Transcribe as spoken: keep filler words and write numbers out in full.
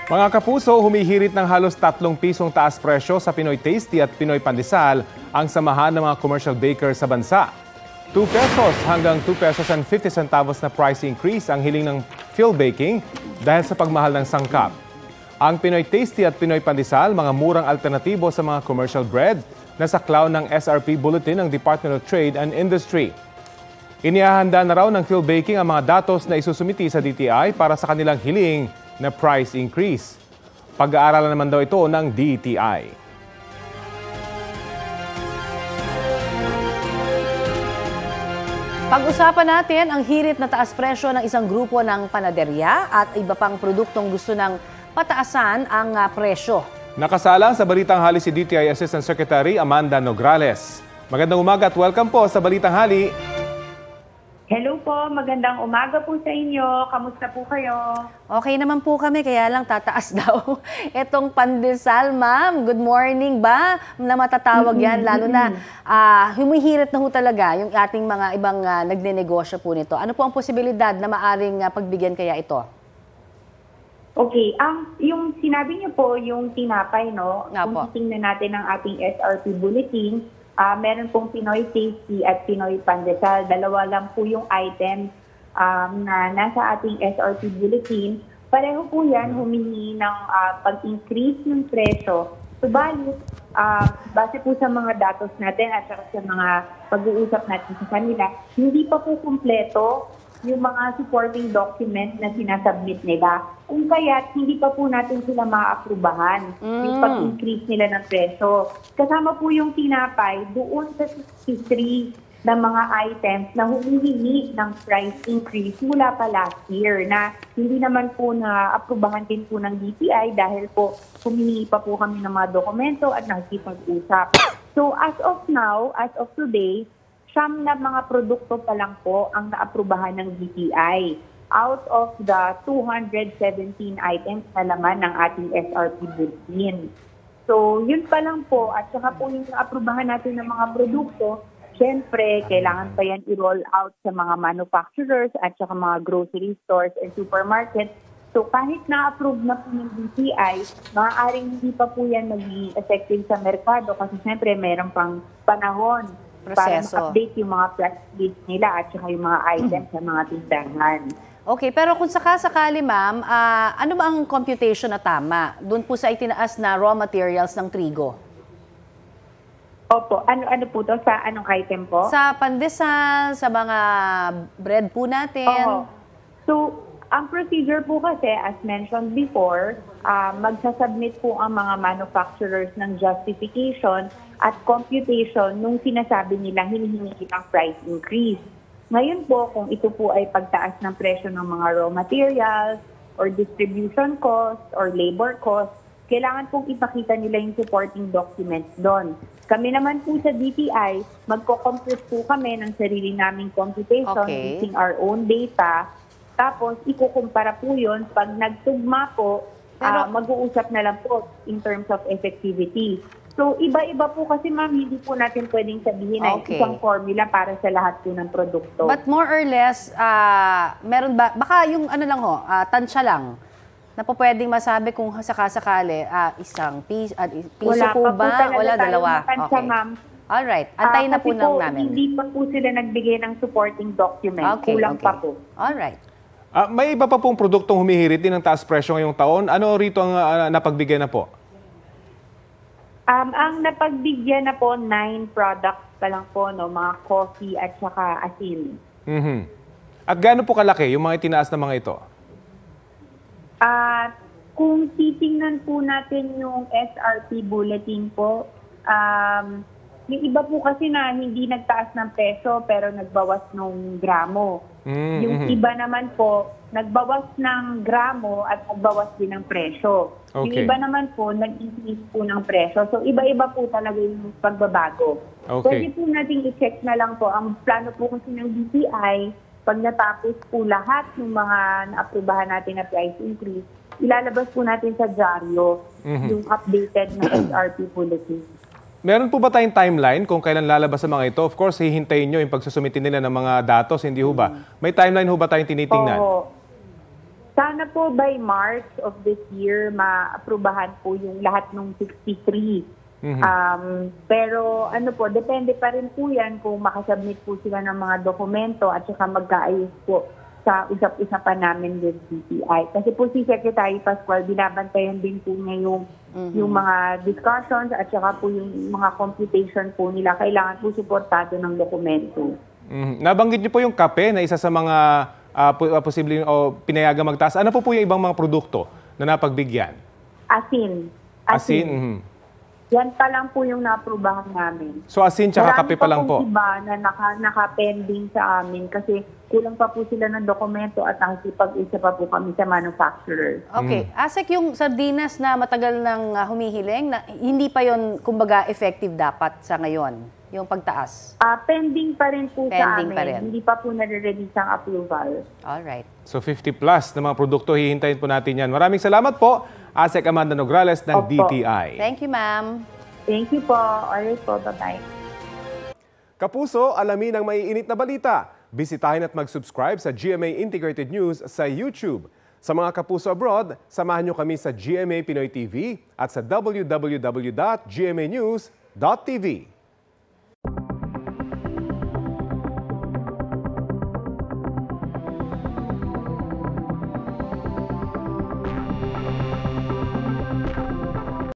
Mga kapuso, humihirit ng halos tatlong pisong taas presyo sa Pinoy Tasty at Pinoy Pandesal ang samahan ng mga commercial bakers sa bansa. two pesos hanggang two pesos and fifty centavos na price increase ang hiling ng Phil Baking dahil sa pagmahal ng sangkap. Ang Pinoy Tasty at Pinoy Pandesal, mga murang alternatibo sa mga commercial bread na saklaw ng S R P Bulletin ng Department of Trade and Industry. Inihahanda na raw ng Phil Baking ang mga datos na isusumiti sa D T I para sa kanilang hiling na price increase. Pag-aaralan naman daw ito ng D T I. Pag-usapan natin ang hirit na taas presyo ng isang grupo ng panaderya at iba pang produktong gusto ng pataasan ang uh, presyo. Nakasala sa Balitang Hali si D T I Assistant Secretary Amanda Nograles. Magandang umaga at welcome po sa Balitang Hali. Hello po, magandang umaga po sa inyo. Kamusta po kayo? Okay naman po kami, kaya lang tataas daw itong pandesal, ma'am. Good morning ba? Na matatawag yan, lalo na uh, humihirit na ho talaga yung ating mga ibang uh, nagnenegosyo po nito. Ano po ang posibilidad na maaring uh, pagbigyan kaya ito? Okay, ang yung sinabi niyo po, yung tinapay, no? Nga po. Kung titingnan natin ang ating S R P Bulletin, Uh, meron pong Pinoy Tasty at Pinoy Pandesal. Dalawa lang po yung items um, na nasa ating S R P Bulletin. Pareho po yan humingi ng uh, pag-increase ng presyo. Subalit, uh, base po sa mga datos natin at sa mga pag-uusap natin sa kanila, hindi pa po kumpleto yung mga supporting documents na sinasubmit nila. Kung kaya't hindi pa po natin sila maaprubahan mm. yung pag-increase nila ng presyo. Kasama po yung tinapay doon sa sixty-three na mga items na humihingi ng price increase mula pa last year na hindi naman po na aprubahan din po ng D T I dahil po humihingi pa po kami ng mga dokumento at nakikipag-usap. So as of now, as of today, siyam na mga produkto pa lang po ang naaprubahan ng D T I out of the two hundred seventeen items na laman ng ating S R P Bulletin. So, yun pa lang po. At saka po yung naaprubahan natin ng mga produkto, syempre, kailangan pa yan i-roll out sa mga manufacturers at saka mga grocery stores and supermarkets. So, kahit na-approve na po ng D T I, maaaring hindi pa po yan magiging effective sa merkado kasi syempre, meron pang panahon para ma-update yung mga price list nila at saka yung mga items sa mga tindahan. Okay, pero kung sakasakali, ma'am, uh, ano ba ang computation na tama? Doon po sa itinaas na raw materials ng trigo? Opo, ano ano po to? Sa anong item po? Sa pandesal, sa mga bread po natin. Oo. So, ang procedure po kasi, as mentioned before, uh, magsasubmit po ang mga manufacturers ng justification at computation nung sinasabi nilang hinihingi ng price increase. Ngayon po, kung ito po ay pagtaas ng presyo ng mga raw materials or distribution cost or labor cost, kailangan pong ipakita nila yung supporting documents doon. Kami naman po sa D T I, magko-compute po kami ng sarili naming computation okay. using our own data. Tapos, ikukumpara po yun. Pag nagtugma po, uh, mag-uusap na lang po in terms of effectivity. So, iba-iba po kasi, ma'am, hindi po natin pwedeng sabihin na okay. isang formula para sa lahat po ng produkto. But more or less, uh, meron ba, baka yung ano lang ho, uh, tansya lang, na po pwedeng masabi kung sakasakali, uh, isang piso, uh, piso Wala po pa ba? Po Wala, dalawa. Tansya, okay. ma'am. Alright, antayin uh, na po, po lang namin. Hindi pa po sila nagbigay ng supporting document. Okay, Kulang okay. pa po. Alright. Uh, may iba pa pong produktong humihirit din ng taas presyo ngayong taon. Ano rito ang uh, napagbigay na po? Um, ang napagbigyan na po, nine products pa lang po, no? Mga coffee at saka asin. Mm-hmm. At gaano po kalaki yung mga itinaas na mga ito? At uh, kung titingnan po natin yung S R P Bulletin po, um, yung iba po kasi na hindi nagtaas ng peso pero nagbawas ng gramo. Mm-hmm. Yung iba naman po, nagbawas ng gramo at nagbawas din ng presyo. Okay. Yung iba naman po, nag-increase po ng presyo. So, iba-iba po talaga yung pagbabago. Okay. Pwede po natin i-check na lang po. Ang plano po kasi ng D T I, pag natapos po lahat ng mga naaprubahan natin na price increase, ilalabas po natin sa dyaryo mm-hmm. yung updated na S R P Bulletin. Meron po ba tayong timeline kung kailan lalabas ang mga ito? Of course, hihintayin nyo yung pagsusumitin nila ng mga datos, hindi ho ba? May timeline ho ba tayong tinitingnan? Oo. Sana po by March of this year, maaprubahan po yung lahat ng sixty-three. Mhm. Um, pero ano po, depende pa rin po yan kung makasubmit po sila ng mga dokumento at saka magkaayos po sa usap-usapan namin with D T I. Kasi po si Secretary Pascual, binabantayan din po niya yung, yung mga discussions at saka po yung mga computation po nila. Kailangan po suportado ng dokumento. Mhm. Nabanggit niyo po yung kape na isa sa mga uh, posibleng o pinayagang magtaas. Ano po po yung ibang mga produkto na napagbigyan? Asin. Asin? Mhm. Yan pa lang po yung naaprubahan namin. So asin tsaka Marami kape pa lang po? Marami pa pong iba na naka, naka-pending sa amin kasi kulang pa po sila ng dokumento at nakikipag-isa pa po kami sa manufacturers. Okay. Asek, yung sardinas na matagal nang ah, humihiling, na, hindi pa yon kumbaga effective dapat sa ngayon, yung pagtaas? Ah, pending pa rin po sa Pending amin. pa rin. Hindi pa po nare-release ang approval. Alright. So fifty plus na mga produkto, hihintayin po natin yan. Maraming salamat po, Asek Amanda Nograles ng Opo. D T I. Thank you, ma'am. Thank you po. Alright po. Bye-bye. Kapuso, alamin ang maiinit na balita. Bisitahin at mag-subscribe sa G M A Integrated News sa YouTube. Sa mga kapuso abroad, samahan nyo kami sa G M A Pinoy T V at sa w w w dot g m a news dot t v.